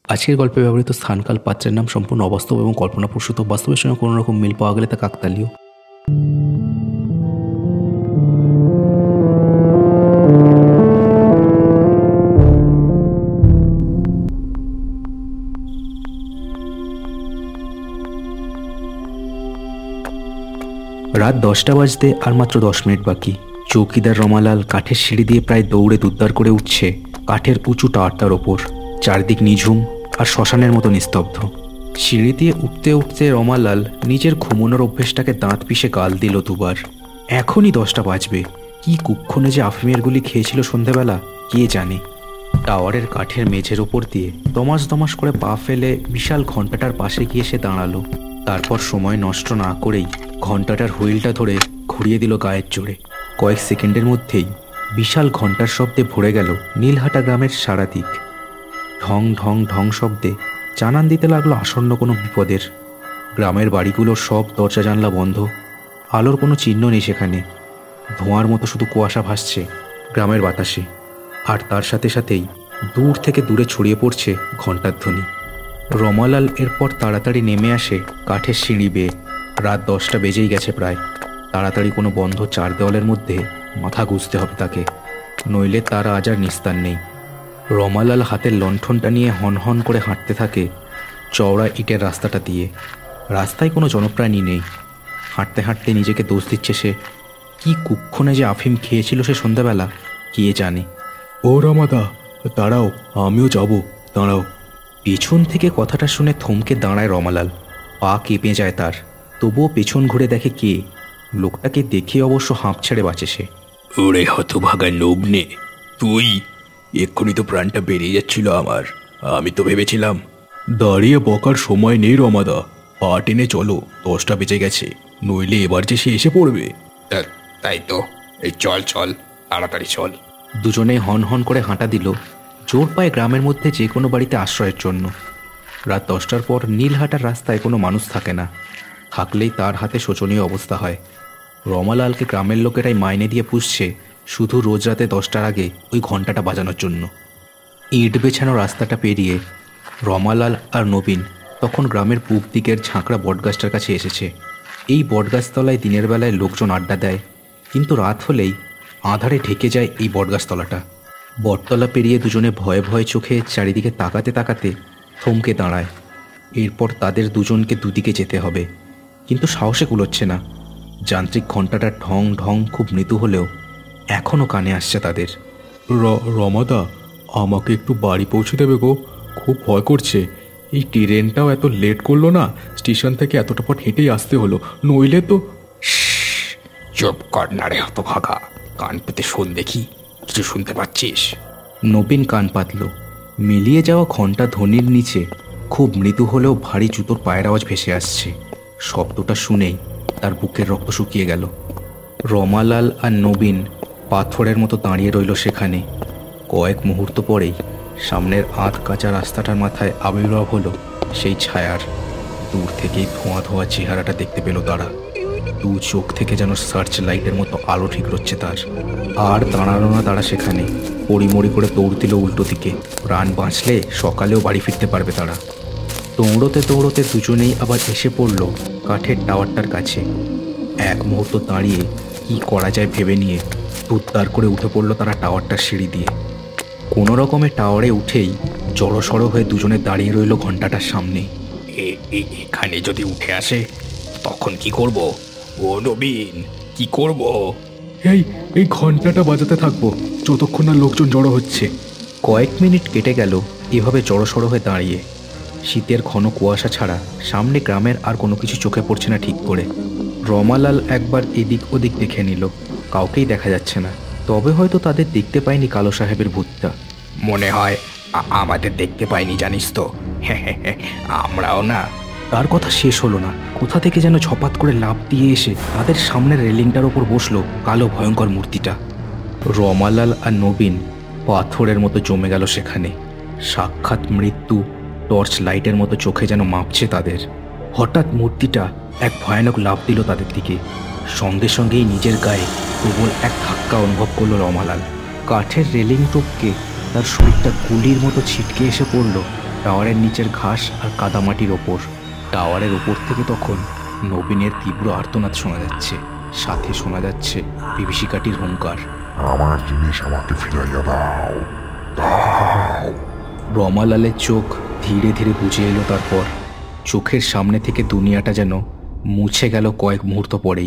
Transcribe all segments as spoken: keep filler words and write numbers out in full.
আজকের গল্পে ব্যবহৃত স্থানকাল পাত্রের নাম সম্পূর্ণ অবাস্তব এবং কল্পনাপ্রসূত। বাস্তবের সঙ্গে কোনো রকম মিল পাওয়া গেলে তা কাকতালীয়। রাত দশটা বাজতে আর মাত্র দশ মিনিট বাকি। চৌকিদার রমালাল কাঠের সিঁড়ি দিয়ে প্রায় দৌড়ে দুদ্দার করে উঠছে কাঠের উঁচু টাওয়ারটার ওপর। চারদিক নিঝুম আর শ্মশানের মতো নিস্তব্ধ। সিঁড়ি দিয়ে উঠতে উঠতে রমালাল নিজের ঘুমোনোর অভ্যেসটাকে দাঁত পিষে গাল দিল দুবার। এখনই দশটা বাজবে। কি কুক্ষণে যে আফিমের গুলি খেয়েছিল সন্ধেবেলা কে জানে। টাওয়ারের কাঠের মেঝের ওপর দিয়ে দমাস দমাস করে পা ফেলে বিশাল ঘণ্টাটার পাশে গিয়ে সে দাঁড়ালো। তারপর সময় নষ্ট না করেই ঘণ্টাটার হুইলটা ধরে ঘুরিয়ে দিল গায়ের জোরে। কয়েক সেকেন্ডের মধ্যেই বিশাল ঘণ্টার শব্দে ভরে গেল নীলহাটা গ্রামের সারা দিক। ঢং ঢং ঢং শব্দে জানান দিতে লাগলো আসন্ন কোনো বিপদের। গ্রামের বাড়িগুলোর সব দরজা জানলা বন্ধ। আলোর কোনো চিহ্ন নেই সেখানে। ধোঁয়ার মতো শুধু কুয়াশা ভাসছে গ্রামের বাতাসে। আর তার সাথে সাথেই দূর থেকে দূরে ছড়িয়ে পড়ছে ঘণ্টার ধ্বনি। রমালাল এরপর তাড়াতাড়ি নেমে আসে কাঠের সিঁড়ি বেয়ে। রাত দশটা বেজেই গেছে প্রায়। তাড়াতাড়ি কোনো বন্ধ চার দেওয়ালের মধ্যে মাথা গুঁজতে হবে তাকে, নইলে তার আজ আর নিস্তার নেই। রমালাল হাতের লণ্ঠনটা নিয়ে হনহন করে হাঁটতে থাকে চওড়া ইটের রাস্তাটা দিয়ে। রাস্তায় কোনো জনপ্রাণী নেই। হাঁটতে হাঁটতে নিজেকে দোষ দিচ্ছে সে। কি কুক্ষণে যে আফিম খেয়েছিল সে সন্ধ্যাবেলা কে জানে। ও রামাদা, দাঁড়াও, আমিও যাব, দাঁড়াও। পেছন থেকে কথাটা শুনে থমকে দাঁড়ায় রমালাল। পা কেঁপে যায় তার। তবুও পেছন ঘুরে দেখে কে। লোকটাকে দেখে অবশ্য হাঁপ ছেড়ে বাঁচে সে। ওরে হতভাগা নগ্নে, তুই! এক্ষুনি তো প্রাণটা বেরিয়ে যাচ্ছিল আমার। আমি তো ভেবেছিলাম। দাঁড়িয়ে বকার সময় নেই রমাদা, পা টেনে চলো, দশটা বেজে গেছে, নইলে এবার যে সে এসে পড়বে। তাই তো, এই চল চল, তাড়াতাড়ি চল। দুজনে হন হন করে হাঁটা দিল জোর পায়ে গ্রামের মধ্যে যে কোনো বাড়িতে আশ্রয়ের জন্য। রাত দশটার পর নীলহাটার রাস্তায় কোনো মানুষ থাকে না। থাকলেই তার হাতে শোচনীয় অবস্থা হয়। রমালালকে গ্রামের লোকেরাই মাইনে দিয়ে পুষছে শুধু রোজ রাতে দশটার আগে ওই ঘণ্টাটা বাজানোর জন্য। ইট বেছানো রাস্তাটা পেরিয়ে রমালাল আর নবীন তখন গ্রামের পূব দিকের ঝাঁকড়া বটগাছটার কাছে এসেছে। এই বটগাছতলায় দিনের বেলায় লোকজন আড্ডা দেয়, কিন্তু রাত হলেই আঁধারে ঢেকে যায় এই বটগাছতলাটা। বটতলা পেরিয়ে দুজনে ভয়ে ভয়ে চোখে চারিদিকে তাকাতে তাকাতে থমকে দাঁড়ায়। এরপর তাদের দুজনকে দুদিকে যেতে হবে, কিন্তু সাহসে কুলোচ্ছে না। যান্ত্রিক ঘণ্টাটার ঢং ঢং খুব মৃদু হলেও এখনও কানে আসছে তাদের। রমাদা, আমাকে একটু বাড়ি পৌঁছে দেবে গো, খুব ভয় করছে। এই ট্রেনটাও এত লেট করলো না, স্টেশন থেকে এতটা পথ হেঁটেই আসতে হলো, নইলে তো। চুপ কর না রে হতভাগা, কান পেতে শোন দেখি, কিছু শুনতে পাচ্ছিস? নবীন কান পাতল। মিলিয়ে যাওয়া ঘণ্টা ধ্বনির নিচে খুব মৃদু হলেও ভারী জুতোর পায়ের আওয়াজ ভেসে আসছে। শব্দটা শুনেই তার বুকের রক্ত শুকিয়ে গেল। রমালাল আর নবীন পাথরের মতো দাঁড়িয়ে রইল সেখানে। কয়েক মুহূর্ত পরেই সামনের আধ কাঁচা রাস্তাটার মাথায় আবির্ভাব হলো সেই ছায়ার। দূর থেকেই ধোঁয়া ধোঁয়া চেহারাটা দেখতে পেল তারা। দু চোখ থেকে যেন সার্চ লাইটের মতো আলো ঠিক রচ্ছে তার। আর দাঁড়ালো না তারা সেখানে, পড়িমড়ি করে দৌড় দিল উল্টো দিকে। প্রাণ বাঁচলে সকালেও বাড়ি ফিরতে পারবে তারা। দৌড়তে দৌড়তে দুজনেই আবার এসে পড়ল কাঠের টাওয়ারটার কাছে। এক মুহূর্ত দাঁড়িয়ে কি করা যায় ভেবে নিয়ে দুদ্দার করে উঠে পড়ল তারা টাওয়ারটার সিঁড়ি দিয়ে। কোনো রকমের টাওয়ারে উঠেই জড়সড় হয়ে দুজনে দাঁড়িয়ে রইল ঘণ্টাটার সামনে। এখানে যদি উঠে আসে তখন কি করব? ও নবীন, কি করব? এই এই ঘন্টাটা বাজাতে থাকবো যতক্ষণ না লোকজন জড়ো হচ্ছে। কয়েক মিনিট কেটে গেল এভাবে জড়সড় হয়ে দাঁড়িয়ে। শীতের ঘন কুয়াশা ছাড়া সামনে গ্রামের আর কোনো কিছু চোখে পড়ছে না ঠিক করে। রমালাল একবার এদিক ওদিক দেখে নিল, কাউকেই দেখা যাচ্ছে না। তবে হয়তো তাদের দেখতে পায়নি কালো সাহেবের ভূতটা। মনে হয় আমাদের দেখতে পাইনি, জানিস তো। আমরাও না। তার কথা শেষ হলো না, কোথা থেকে যেন ঝপাত করে লাফ দিয়ে এসে তাদের সামনের রেলিংটার ওপর বসলো কালো ভয়ঙ্কর মূর্তিটা। রমালাল আর নবীন পাথরের মতো জমে গেল সেখানে। সাক্ষাৎ মৃত্যু টর্চ লাইটের মতো চোখে যেন মাপছে তাদের। হঠাৎ মূর্তিটা এক ভয়ানক লাফ দিল তাদের দিকে। সঙ্গে সঙ্গেই নিজের গায়ে প্রবল এক ধাক্কা অনুভব করলো রমালাল। কাঠের রেলিং টপকে তার শরীরটা গুলির মতো ছিটকে এসে পড়ল টাওয়ারের নিচের ঘাস আর কাদামাটির ওপর। টাওয়ারের ওপর থেকে তখন নবীনের তীব্র আর্তনাদ শোনা যাচ্ছে, সাথে শোনা যাচ্ছে বিভীষিকাটির হুঙ্কার, আমার জিনিস আমাকে ফিরাইয়া দাও, দাও। রমালালের চোখ ধীরে ধীরে বুঝে এলো। তারপর চোখের সামনে থেকে দুনিয়াটা যেন মুছে গেল কয়েক মুহূর্ত পরেই।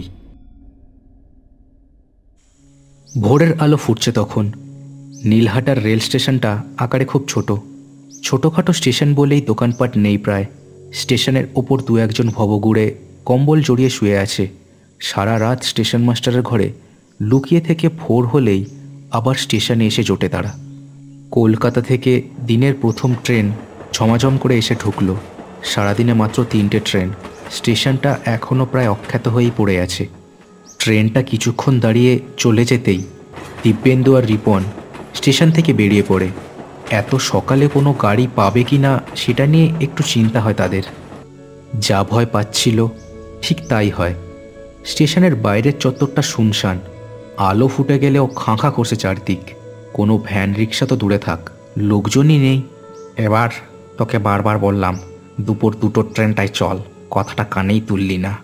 ভোরের আলো ফুটছে তখন। নীলহাটার রেল স্টেশনটা আকারে খুব ছোট, ছোটোখাটো স্টেশন বলেই দোকানপাট নেই প্রায়। স্টেশনের ওপর দু একজন ভবঘুরে কম্বল জড়িয়ে শুয়ে আছে। সারা রাত স্টেশন মাস্টারের ঘরে লুকিয়ে থেকে ভোর হলেই আবার স্টেশনে এসে জোটে তারা। কলকাতা থেকে দিনের প্রথম ট্রেন ঝমাঝম করে এসে ঢুকলো। সারাদিনে মাত্র তিনটে ট্রেন। স্টেশনটা এখনও প্রায় অখ্যাত হয়েই পড়ে আছে। ট্রেনটা কিছুক্ষণ দাঁড়িয়ে চলে যেতেই দিব্যেন্দু আর রিপন স্টেশন থেকে বেরিয়ে পড়ে। এত সকালে কোনো গাড়ি পাবে কি না সেটা নিয়ে একটু চিন্তা হয় তাদের। যা ভয় পাচ্ছিল ঠিক তাই হয়। স্টেশনের বাইরের চত্বরটা শুনশান, আলো ফুটে গেলেও খাঁ খাঁ করছে চারদিক। কোনো ভ্যান রিক্সা তো দূরে থাক, লোকজনই নেই। এবার তোকে বারবার বললাম দুপুর দুটোর ট্রেনটাই চল, কথাটা কানেই তুললি না।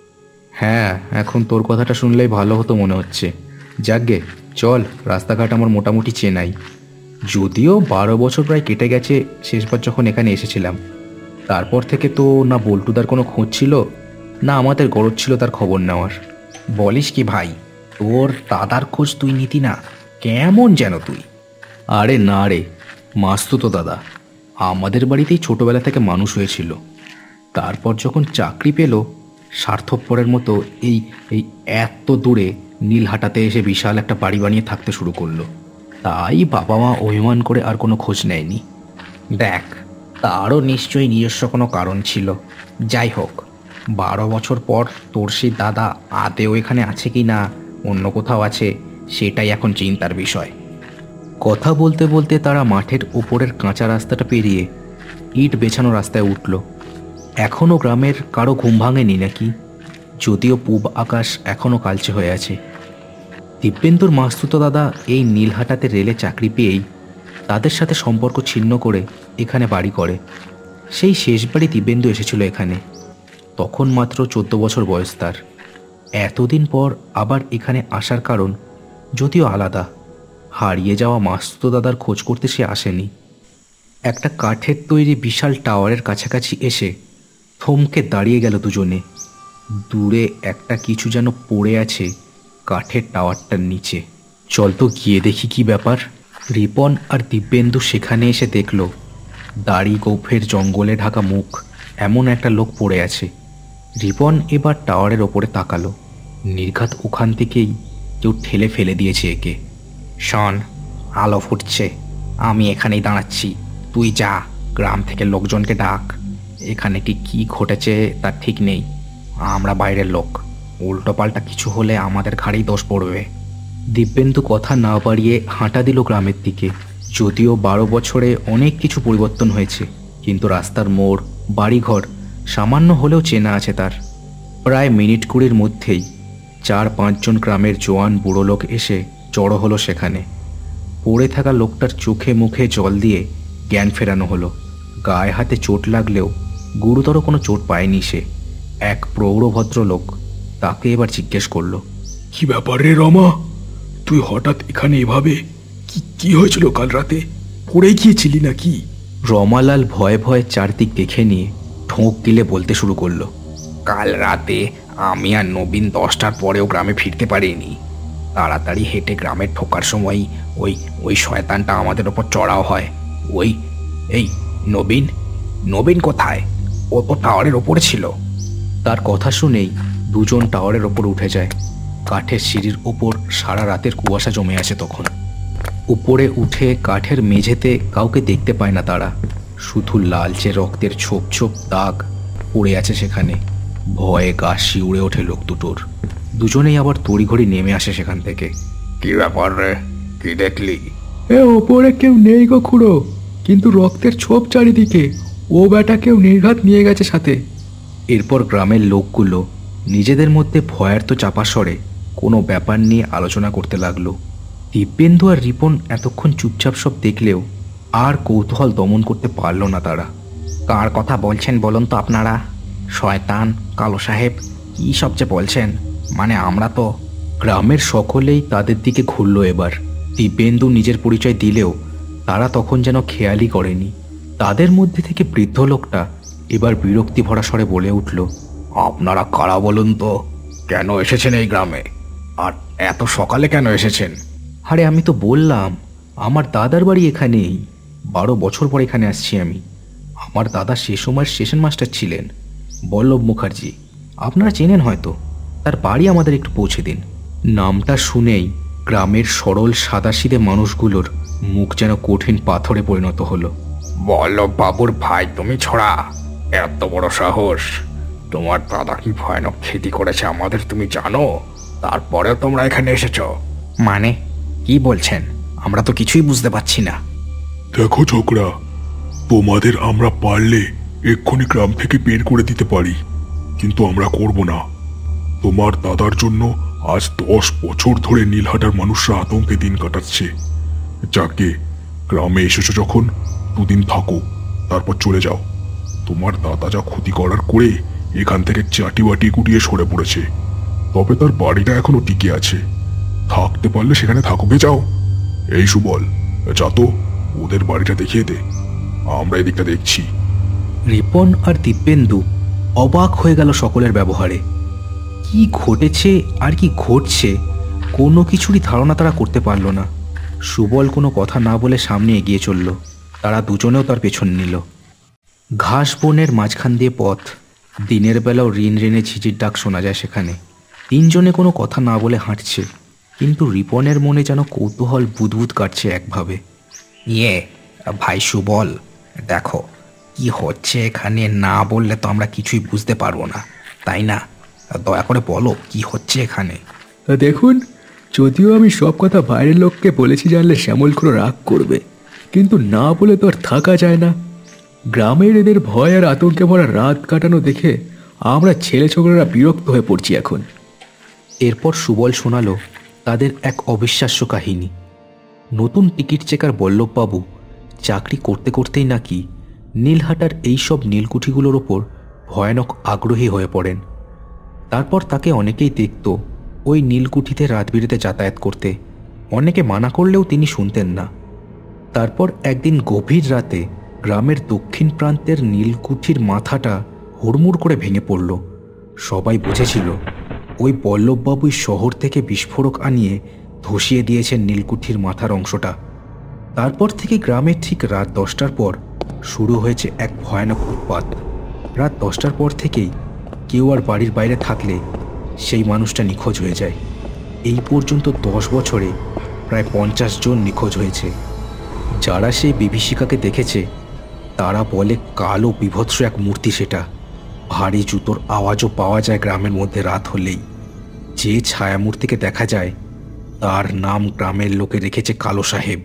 হ্যাঁ, এখন তোর কথাটা শুনলেই ভালো হতো মনে হচ্ছে। যাকগে চল, রাস্তাঘাট আমার মোটামুটি চেনাই। যদিও বারো বছর প্রায় কেটে গেছে শেষবার যখন এখানে এসেছিলাম। তারপর থেকে তো না বল্টুদার কোনো খোঁজ ছিল, না আমাদের গরজ ছিল তার খবর নেওয়ার। বলিস কি ভাই, তোর দাদার খোঁজ তুই নিতি না? কেমন যেন তুই। আরে না রে, মাস্তুতো দাদা আমাদের বাড়িতেই ছোটবেলা থেকে মানুষ হয়েছিল। তারপর যখন চাকরি পেল স্বার্থপরের মতো এই এই এত দূরে নীলহাটাতে এসে বিশাল একটা বাড়ি বানিয়ে থাকতে শুরু করলো। তাই বাবা মা অভিমান করে আর কোনো খোঁজ নেয়নি। দেখ, তারও নিশ্চয়ই নিজস্ব কোনো কারণ ছিল। যাই হোক, বারো বছর পর তোর সেই দাদা আদেও এখানে আছে কি না অন্য কোথাও আছে সেটাই এখন চিন্তার বিষয়। কথা বলতে বলতে তারা মাঠের ওপরের কাঁচা রাস্তাটা পেরিয়ে ইট বেছানো রাস্তায় উঠল। এখনও গ্রামের কারো ঘুম ভাঙেনি নাকি, যদিও পূব আকাশ এখনও কালচে হয়ে আছে। দিব্যেন্দুর মাস্তুতো দাদা এই নীলহাটাতে রেলে চাকরি পেয়েই তাদের সাথে সম্পর্ক ছিন্ন করে এখানে বাড়ি করে। সেই শেষবারই দিব্যেন্দু এসেছিল এখানে, তখন মাত্র চোদ্দ বছর বয়স তার। এতদিন পর আবার এখানে আসার কারণ যদিও আলাদা। হারিয়ে যাওয়া মাস্তুতো দাদার খোঁজ করতে সে আসেনি। একটা কাঠের তৈরি বিশাল টাওয়ারের কাছাকাছি এসে থমকে দাঁড়িয়ে গেল দুজনে। দূরে একটা কিছু যেন পড়ে আছে কাঠের টাওয়ারটার নিচে। চল তো গিয়ে দেখি কি ব্যাপার। রিপন আর দিব্যেন্দু সেখানে এসে দেখল দাড়ি গোফের জঙ্গলে ঢাকা মুখ এমন একটা লোক পড়ে আছে। রিপন এবার টাওয়ারের ওপরে তাকালো। নির্ঘাত ওখান থেকেই কেউ ঠেলে ফেলে দিয়েছে একে। শোন, আলো ফুটছে, আমি এখানেই দাঁড়াচ্ছি, তুই যা গ্রাম থেকে লোকজনকে ডাক। এখানে কি কি ঘটেছে তার ঠিক নেই, আমরা বাইরের লোক, উল্টোপাল্টা কিছু হলে আমাদের ঘাড়েই দোষ পড়বে। দিব্যেন্দু কথা না বাড়িয়ে হাঁটা দিল গ্রামের দিকে। যদিও বারো বছরে অনেক কিছু পরিবর্তন হয়েছে, কিন্তু রাস্তার মোড়, বাড়িঘর সামান্য হলেও চেনা আছে তার। প্রায় মিনিট কুড়ির মধ্যেই চার পাঁচজন গ্রামের জোয়ান বুড়ো লোক এসে জড়ো হলো সেখানে। পড়ে থাকা লোকটার চোখে মুখে জল দিয়ে জ্ঞান ফেরানো হলো। গায়ে হাতে চোট লাগলেও গুরুতর কোনো চোট পায়নি সে। এক প্রৌঢ় ভদ্রলোক তাকে এবার জিজ্ঞেস করলো, কি ব্যাপার রে রমা, তুই হঠাৎ এখানে এভাবে? কি কি হয়েছিল কাল রাতে? পড়ে গিয়েছিলি নাকি? রমালাল ভয়ে ভয়ে চারদিক দেখে নিয়ে ঠোঁক গিলে বলতে শুরু করলো, কাল রাতে আমি আর নবীন দশটার পরেও গ্রামে ফিরতে পারিনি। তাড়াতাড়ি হেঁটে গ্রামে ঢোকার সময় ওই ওই শয়তানটা আমাদের ওপর চড়াও হয়। ওই এই নবীন নবীন কোথায়? ও তো টাওয়ারের ওপরে ছিল। তার কথা শুনেই দুজন টাওয়ারের ওপর উঠে যায়। কাঠের সিঁড়ির ওপর সারা রাতের কুয়াশা জমে আছে তখন। উপরে উঠে কাঠের মেঝেতে কাউকে দেখতে পায় না তারা, শুধু লালচে রক্তের ছোপ ছোপ দাগ পড়ে আছে সেখানে। ভয়ে গা শিউড়ে ওঠে লোক দুটোর। দুজনেই আবার তড়িঘড়ি নেমে আসে সেখান থেকে। কি ব্যাপার রে, কি দেখলি? এ ওপরে কেউ নেই গো খুড়ো, কিন্তু রক্তের ছোপ চারিদিকে। ও বেটা কেউ নির্ঘাত নিয়ে গেছে সাথে। এরপর গ্রামের লোকগুলো নিজেদের মধ্যে ভয়ের তো চাপা স্বরে কোনো ব্যাপার নিয়ে আলোচনা করতে লাগলো। দিব্যেন্দু আর রিপন এতক্ষণ চুপচাপ সব দেখলেও আর কৌতূহল দমন করতে পারল না তারা। কার কথা বলছেন বলুন তো আপনারা? শয়তান, কালো সাহেব, কী সব যে বলছেন? মানে আমরা তো। গ্রামের সকলেই তাদের দিকে ঘুরল এবার। দিব্যেন্দু নিজের পরিচয় দিলেও তারা তখন যেন খেয়ালই করেনি। তাদের মধ্যে থেকে বৃদ্ধ লোকটা এবার বিরক্তি ভরা স্বরে বলে উঠল, আপনারা কারা বলুন তো? কেন এসেছেন এই গ্রামে? আর এত সকালে কেন এসেছেন? আরে আমি তো বললাম আমার দাদার বাড়ি এখানেই। বারো বছর পর এখানে আসছি আমি। আমার দাদা সে সময়ের স্টেশন মাস্টার ছিলেন, বল্লভ মুখার্জি। আপনারা চেনেন হয়তো। তার বাড়ি আমাদের একটু পৌঁছে দিন। নামটা শুনেই গ্রামের সরল সাদাসিধে মানুষগুলোর মুখ যেন কঠিন পাথরে পরিণত হলো। বল্লভ বাবুর ভাই তুমি ছড়া? এত বড় সাহস! তোমার দাদা কি ভয়ানক ক্ষতি করেছে আমাদের তুমি জানো? তারপরেও তোমরা এখানে এসেছো? মানে কি বলছেন? আমরা তো কিছুই বুঝতে পারছি না। দেখো ছোকরা, তোমাদের আমরা পারলে এক্ষুনি গ্রাম থেকে বের করে দিতে পারি, কিন্তু আমরা করব না। তোমার দাদার জন্য আজ দশ বছর ধরে নীলহাটার মানুষরা আতঙ্কে দিন কাটাচ্ছে। যাকে গ্রামে এসেছো যখন, দুদিন থাকো, তারপর চলে যাও। তোমার দাদা যা ক্ষতি করার করে এখান থেকে চাটি বাটি কুটিয়ে সরে পড়েছে, তবে তার বাড়িটা এখনো টিকে আছে। থাকতে পারলে সেখানে থাকুকে যাও। এই সুবল, যা তো ওদের বাড়িটা দেখিয়ে দে, আমরা এদিকটা দেখছি। রিপন আর দিব্যেন্দু অবাক হয়ে গেল সকলের ব্যবহারে। কি ঘটেছে আর কি ঘটছে কোনো কিছুরই ধারণা তারা করতে পারল না। সুবল কোনো কথা না বলে সামনে এগিয়ে চলল। তারা দুজনেও তার পেছন নিল। ঘাস বনের মাঝখান দিয়ে পথ। দিনের বেলাও রিন রিনে ঝিঝির ডাক শোনা যায় সেখানে। তিনজনে কোনো কথা না বলে হাঁটছে, কিন্তু রিপনের মনে যেন কৌতূহল বুদবুদ কাটছে একভাবে। ইয়ে ভাই সুবল, দেখো কি হচ্ছে এখানে, না বললে তো আমরা কিছুই বুঝতে পারবো না, তাই না? দয়া করে বলো কি হচ্ছে এখানে। তা দেখুন, যদিও আমি সব কথা বাইরের লোককে বলেছি জানলে শ্যামল করে রাগ করবে, কিন্তু না বলে তো আর থাকা যায় না। গ্রামের এদের ভয় আর আতঙ্কে ভরা রাত কাটানো দেখে আমরা ছেলে ছোকরারা বিরক্ত হয়ে পড়ছি এখন। এরপর সুবল শোনালো তাদের এক অবিশ্বাস্য কাহিনী। নতুন টিকিট চেকার বল্লভবাবু চাকরি করতে করতেই নাকি নীলহাটার এইসব নীলকুঠিগুলোর ওপর ভয়ানক আগ্রহী হয়ে পড়েন। তারপর তাকে অনেকেই দেখত ওই নীলকুঠিতে রাতবিরেতে যাতায়াত করতে। অনেকে মানা করলেও তিনি শুনতেন না। তারপর একদিন গভীর রাতে গ্রামের দক্ষিণ প্রান্তের নীলকুঠির মাথাটা হুড়মুড় করে ভেঙে পড়ল। সবাই বুঝেছিল ওই বল্লভবাবুই শহর থেকে বিস্ফোরক আনিয়ে ধসিয়ে দিয়েছেন নীলকুঠির মাথার অংশটা। তারপর থেকে গ্রামের ঠিক রাত দশটার পর শুরু হয়েছে এক ভয়ানক উৎপাত। রাত দশটার পর থেকেই কেউ আর বাড়ির বাইরে থাকলে সেই মানুষটা নিখোঁজ হয়ে যায়। এই পর্যন্ত দশ বছরে প্রায় পঞ্চাশ জন নিখোঁজ হয়েছে। যারা সেই বিভীষিকাকে দেখেছে তারা বলে কালো বিভৎস এক মূর্তি সেটা। ভারী জুতোর আওয়াজও পাওয়া যায় গ্রামের মধ্যে রাত হলেই। যে ছায়ামূর্তিকে দেখা যায় তার নাম গ্রামের লোকে রেখেছে কালো সাহেব।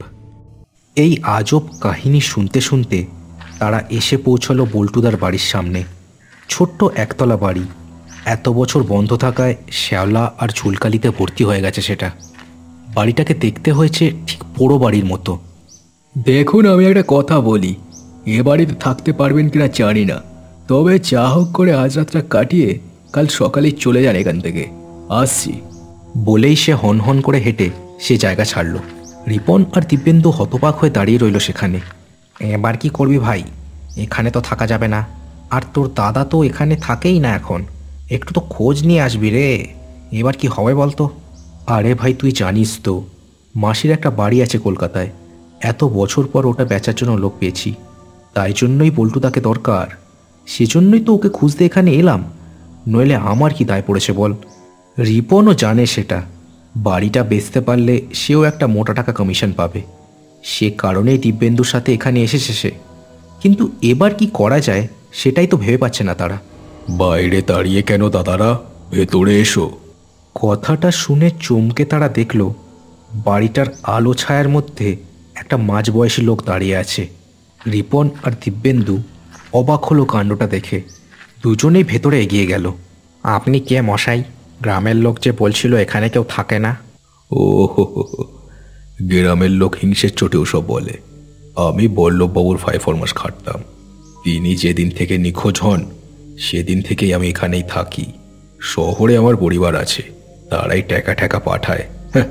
এই আজব কাহিনী শুনতে শুনতে তারা এসে পৌঁছলো বল্টুদার বাড়ির সামনে। ছোট্ট একতলা বাড়ি, এত বছর বন্ধ থাকায় শ্যাওলা আর ঝুলকালিতে ভর্তি হয়ে গেছে সেটা। বাড়িটাকে দেখতে হয়েছে ঠিক পোড়ো বাড়ির মতো। দেখুন, আমি একটা কথা বলি, এ বাড়িতে থাকতে পারবেন কিনা জানি না, তবে যা হোক করে আজ রাতটা কাটিয়ে কাল সকালেই চলে যান এখান থেকে। আসছি। বলেই সে হনহন করে হেঁটে সে জায়গা ছাড়ল। রিপন আর দিব্যেন্দু হতবাক হয়ে দাঁড়িয়ে রইল সেখানে। এবার কি করবি ভাই? এখানে তো থাকা যাবে না। আর তোর দাদা তো এখানে থাকেই না এখন। একটু তো খোঁজ নিয়ে আসবি রে। এবার কি হবে বলতো? আরে ভাই তুই জানিস তো মাসির একটা বাড়ি আছে কলকাতায়। এত বছর পর ওটা বেচার জন্য লোক পেয়েছি, তাই জন্যই বল্টুদাকে দরকার। সেজন্যই তো ওকে খুঁজতে এখানে এলাম, নইলে আমার কি দায় পড়েছে বল? রিপনও জানে সেটা। বাড়িটা বেচতে পারলে সেও একটা মোটা টাকা কমিশন পাবে। সে কারণেই দিব্যেন্দুর সাথে এখানে এসেছে সে। কিন্তু এবার কি করা যায় সেটাই তো ভেবে পাচ্ছে না তারা। বাইরে দাঁড়িয়ে কেন দাদারা, ভেতরে এসো। কথাটা শুনে চমকে তারা দেখল বাড়িটার আলো ছায়ার মধ্যে একটা মাঝবয়সী লোক দাঁড়িয়ে আছে। রিপন আর দিব্যেন্দু অবাক হলো কাণ্ডটা দেখে। দুজনেই ভেতরে এগিয়ে গেল। আপনি কে মশাই? গ্রামের লোক যে বলছিল এখানে কেউ থাকে না। ও হো হো হো, গ্রামের লোক হিংসের চোটেও সব বলে। আমি বল্লভবাবুর ফাইভ ফরমাস খাটতাম। তিনি যেদিন থেকে নিখোঁজ হন সেদিন থেকেই আমি এখানেই থাকি। শহরে আমার পরিবার আছে, তারাই টাকা টাকা পাঠায়।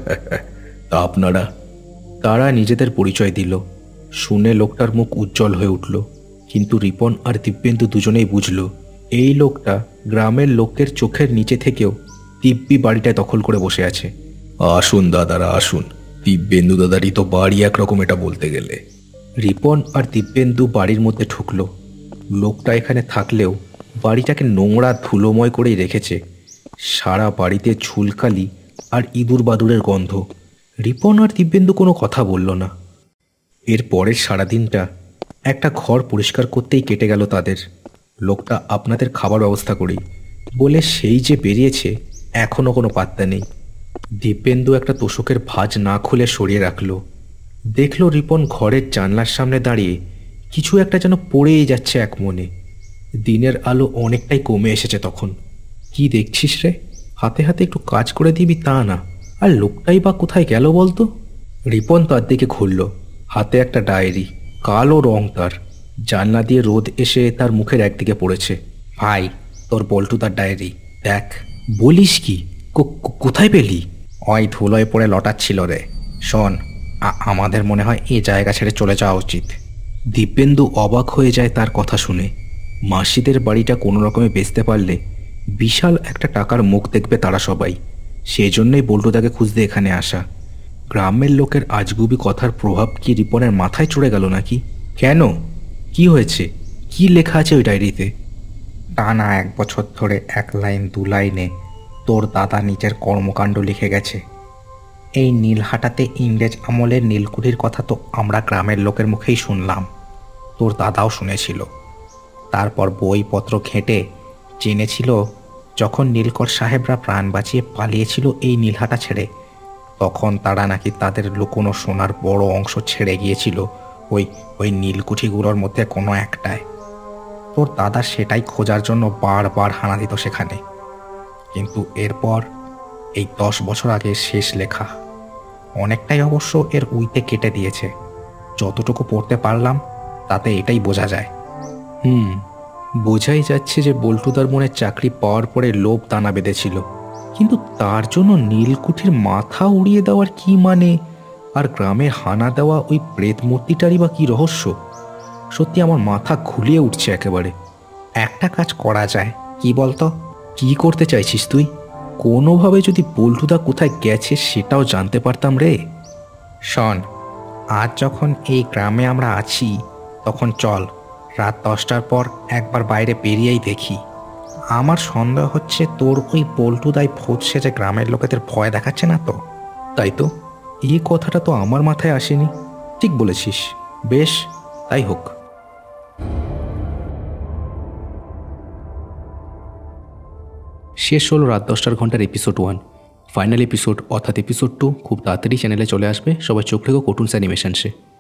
তা আপনারা? তারা নিজেদের পরিচয় দিল। শুনে লোকটার মুখ উজ্জ্বল হয়ে উঠল, কিন্তু রিপন আর দিব্যেন্দু দুজনেই বুঝল এই লোকটা গ্রামের লোকের চোখের নিচে থেকেও দিব্যি বাড়িটা দখল করে বসে আছে। আসুন দাদারা আসুন, দিব্যেন্দু দাদারই তো বাড়ি একরকম এটা বলতে গেলে। রিপন আর দিব্যেন্দু বাড়ির মধ্যে ঢুকলো। লোকটা এখানে থাকলেও বাড়িটাকে নোংরা ধুলোময় করেই রেখেছে। সারা বাড়িতে ঝুলকালি আর ইঁদুর বাদুরের গন্ধ। রিপন আর দিব্যেন্দু কোনো কথা বলল না। এর পরের সারাদিনটা একটা ঘর পরিষ্কার করতেই কেটে গেল তাদের। লোকটা আপনাদের খাবার ব্যবস্থা করি বলে সেই যে বেরিয়েছে, এখনও কোনো পাত্তা নেই। দিব্যেন্দু একটা তোষকের ভাঁজ না খুলে সরিয়ে রাখল। দেখল রিপন ঘরের জানলার সামনে দাঁড়িয়ে কিছু একটা যেন পড়েই যাচ্ছে এক মনে। দিনের আলো অনেকটাই কমে এসেছে তখন। কি দেখছিস রে? হাতে হাতে একটু কাজ করে দিবি তা না, আর লোকটাই বা কোথায় গেল বলতো? রিপন তার দিকে ঘুরল। হাতে একটা ডায়েরি, কালো রং তার। জানলা দিয়ে রোদ এসে তার মুখের একদিকে পড়েছে। ভাই, তোর বল্টু তার ডায়েরি দেখ। বলিস কি? কোথায় পেলি? ওই ধুলোয় পড়ে লটাচ্ছিল রে। শোন, আমাদের মনে হয় এই জায়গা ছেড়ে চলে যাওয়া উচিত। দিব্যেন্দু অবাক হয়ে যায় তার কথা শুনে। মাসিদের বাড়িটা কোনো রকমে বেচতে পারলে বিশাল একটা টাকার মুখ দেখবে তারা সবাই। সেই জন্যই বল্টুদাকে খুঁজতে এখানে আসা। গ্রামের লোকের আজগুবি কথার প্রভাব কি রিপনের মাথায় চড়ে গেল নাকি? কেন? কি হয়েছে? কি লেখা আছে ওই ডায়েরিতে? টানা এক বছর ধরে এক লাইন দু লাইনে তোর দাদা নিজের কর্মকাণ্ড লিখে গেছে। এই নীলহাটাতে ইংরেজ আমলের নীলকুঠির কথা তো আমরা গ্রামের লোকের মুখেই শুনলাম, তোর দাদাও শুনেছিল। তারপর বইপত্র ঘেঁটে জেনেছিল যখন নীলকর সাহেবরা প্রাণ বাঁচিয়ে পালিয়েছিল এই নীলহাটা ছেড়ে, তখন তারা নাকি তাদের লুকোনো সোনার বড় অংশ ছেড়ে গিয়েছিল ওই ওই নীলকুঠিগুলোর মধ্যে কোনো একটায়। তোর দাদা সেটাই খোঁজার জন্য বারবার হানা দিত সেখানে। কিন্তু এরপর এই দশ বছর আগে শেষ লেখা অনেকটাই অবশ্য এর উইতে কেটে দিয়েছে। যতটুকু পড়তে পারলাম তাতে এটাই বোঝা যায়। হুম বোঝাই যাচ্ছে যে বল্টুদার মনে চাকরি পাওয়ার পরে লোভ দানা বেঁধেছিল, কিন্তু তার জন্য নীলকুঠির মাথা উড়িয়ে দেওয়ার কি মানে? আর গ্রামে হানা দেওয়া ওই প্রেত মূর্তিটারই বা কি রহস্য? সত্যি আমার মাথা ঘুলিয়ে উঠছে একেবারে। একটা কাজ করা যায়, কি বলতো? কি করতে চাইছিস তুই? কোনোভাবে যদি বল্টুদা কোথায় গেছে সেটাও জানতে পারতাম রে। শোন, আজ যখন এই গ্রামে আমরা আছি তখন চল রাত দশটার পর একবার বাইরে বেরিয়েই দেখি। আমার সন্দেহ হচ্ছে তোর ওই বল্টুদাই ভূত সেজে গ্রামের লোকেদের ভয় দেখাচ্ছে না তো? তাই তো, এই কথাটা তো আমার মাথায় আসেনি। ঠিক বলেছিস, বেশ তাই হোক। শেষ হলো রাত দশটার ঘন্টার এপিসোড ওয়ান। ফাইনাল এপিসোড অর্থাৎ এপিসোড টু খুব তাড়াতাড়ি চ্যানেলে চলে আসবে। সবাই চোখ রেখো কার্টুনস অ্যানিমেশনসে।